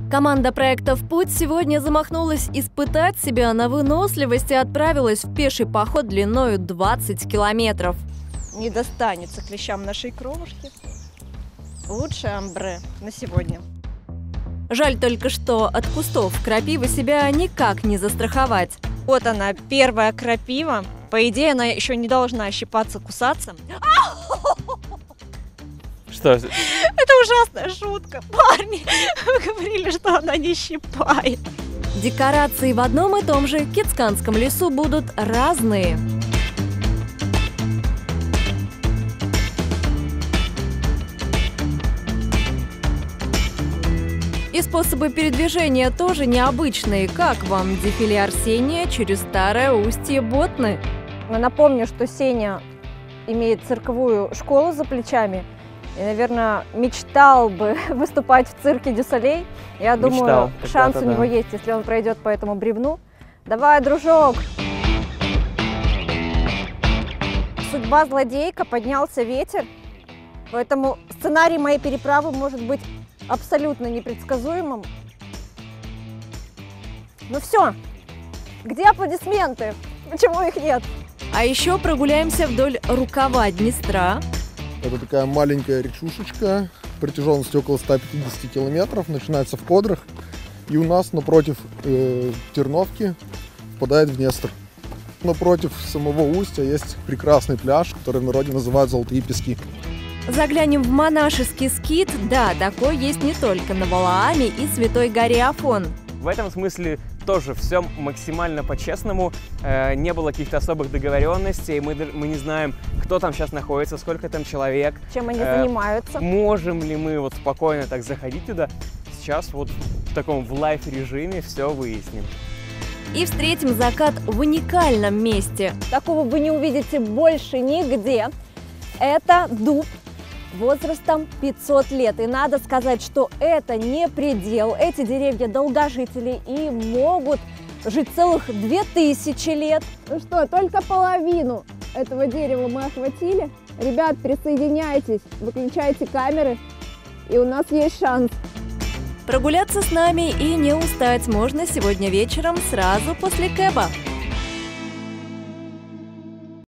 Команда проекта «В путь» сегодня замахнулась испытать себя на выносливость и отправилась в пеший поход длиною 20 километров. Не достанется клещам нашей кровушки. Лучшее амбре на сегодня. Жаль только, что от кустов крапивы себя никак не застраховать. Вот она, первая крапива. По идее, она еще не должна щипаться, кусаться. Что? Это ужасная шутка. Парни, вы говорили, что она не щипает. Декорации в одном и том же Кетсканском лесу будут разные. И способы передвижения тоже необычные. Как вам дефиле Арсения через старое устье Ботны? Напомню, что Сеня имеет цирковую школу за плечами. И, наверное, мечтал бы выступать в цирке Дю Солей. Я думаю, шанс у него есть, если он пройдет по этому бревну. Давай, дружок! Судьба злодейка, поднялся ветер. Поэтому сценарий моей переправы может быть абсолютно непредсказуемым. Ну все, где аплодисменты? Почему их нет? А еще прогуляемся вдоль рукава Днестра. Это такая маленькая речушечка, протяженностью около 150 километров, начинается в Кодрах. И у нас напротив Терновки впадает в Днестр. Напротив самого устья есть прекрасный пляж, который в народе называют «Золотые пески». Заглянем в монашеский скит. Да, такой есть не только на Валааме и Святой горе Афон. В этом смысле тоже все максимально по-честному. Не было каких-то особых договоренностей. Мы не знаем, кто там сейчас находится, сколько там человек. Чем они занимаются. Можем ли мы вот спокойно так заходить туда. Сейчас вот в таком в лайф-режиме все выясним. И встретим закат в уникальном месте. Такого вы не увидите больше нигде. Это дуб возрастом 500 лет. И надо сказать, что это не предел. Эти деревья долгожители и могут жить целых 2000 лет. Ну что, только половину этого дерева мы охватили. Ребят, присоединяйтесь, выключайте камеры, и у нас есть шанс. Прогуляться с нами и не устать можно сегодня вечером сразу после кэба.